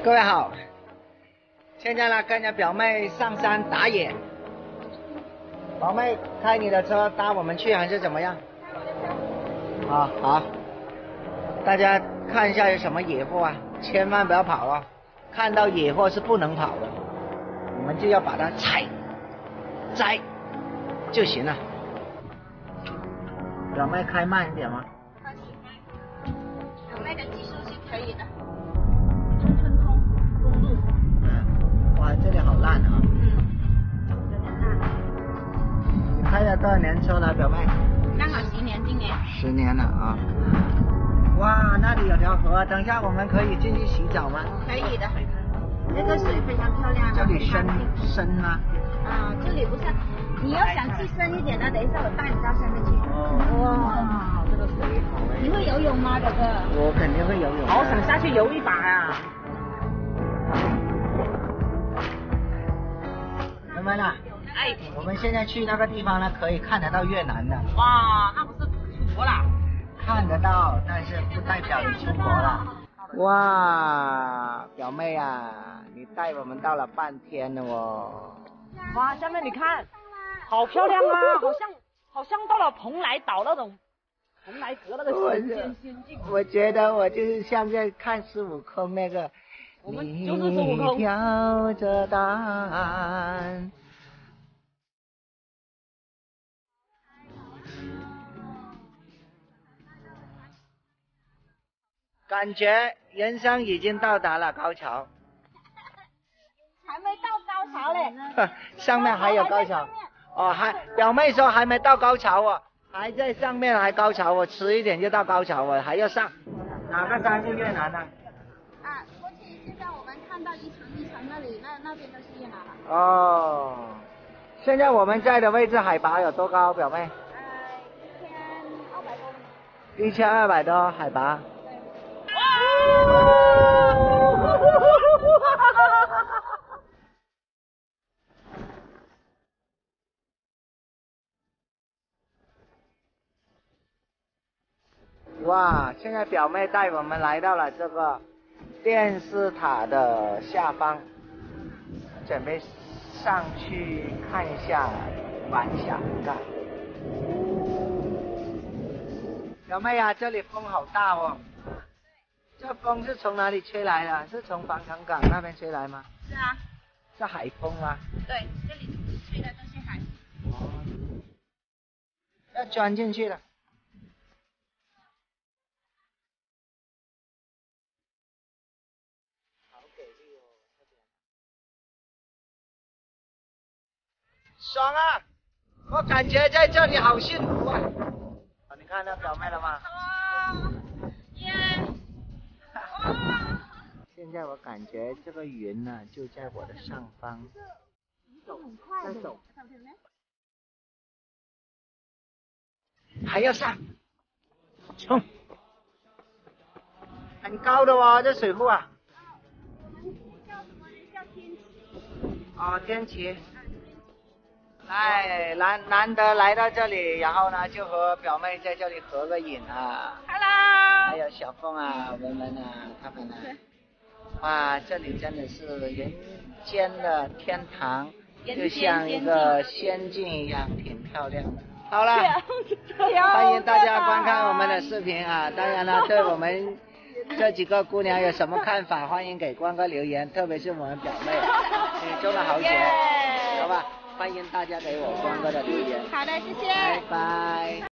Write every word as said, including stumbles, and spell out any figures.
各位好，现在呢跟着表妹上山打野。表妹开你的车搭我们去还是怎么样？啊好，大家看一下有什么野货啊，千万不要跑啊！看到野货是不能跑的，我们就要把它采摘就行了。表妹开慢一点吗？ 可以，表妹的技术是可以的。中村通公路。 嗯，哇，这里好烂啊！ 嗯，有点烂。 你开了多少年车了，表妹？ 刚好十年，今年。 十年了啊！哇，那里有条河，等一下我们可以进去洗澡吗？ 可以的，那个水非常漂亮。 这里深深吗？ 啊，这里不是，你要想去深一点的，等一下我带你到深的去。 哦，哇，这个水好哎。 你会游泳吗，哥哥？ 我肯定会游泳。 好想下去游一把啊！ 怎么了？ 哎， 我们现在去那个地方呢，可以看得到越南的。 哇，那不是出国啦？ 看得到，但是不代表你出国了。哇，表妹啊，你带我们到了半天了哦。 哇，下面你看，好漂亮啊，好像好像到了蓬莱岛那种蓬莱阁那个神仙仙境。 我觉得我就是像在看孙悟空那个。 我们就是孙悟空。 你挑着担。感觉人生已经到达了高潮。 还没到高潮嘞。 上面还有高潮。哦，还表妹说还没到高潮哦，还在上面还高潮哦，迟一点就到高潮哦，还要上。哪个山是越南的？ 啊，过去现在我们看到一层一层那里，那那边都是越南了。 哦，现在我们在的位置海拔有多高，表妹？ 呃，一千二百多。 一千二百多海拔。哇，现在表妹带我们来到了这个电视塔的下方，准备上去看一下晚霞港。表妹啊，这里风好大哦。这风是从哪里吹来的？是从防城港那边吹来吗？ 是啊。 是海风吗？ 对，这里吹的都是海。 哦。要钻进去了。好给力哦，这边。爽啊！我感觉在这里好幸福啊！你看到表妹了吗？ 哦，耶！ 现在我感觉这个云呢、啊、就在我的上方，走，再走，还要上，冲！很高的哦，这水库啊。 叫什么？叫天旗。 哦，天旗。哎，难难得来到这里，然后呢就和表妹在这里合个影啊。 Hello。 还有小凤啊、文文啊，他们啊。哇，这里真的是人间的天堂，就像一个仙境一样，挺漂亮的。好了，欢迎大家观看我们的视频啊！当然了，对我们这几个姑娘有什么看法，欢迎给光哥留言，特别是我们表妹，女中的豪杰，好吧？欢迎大家给我光哥的留言。 好的，谢谢。 拜拜。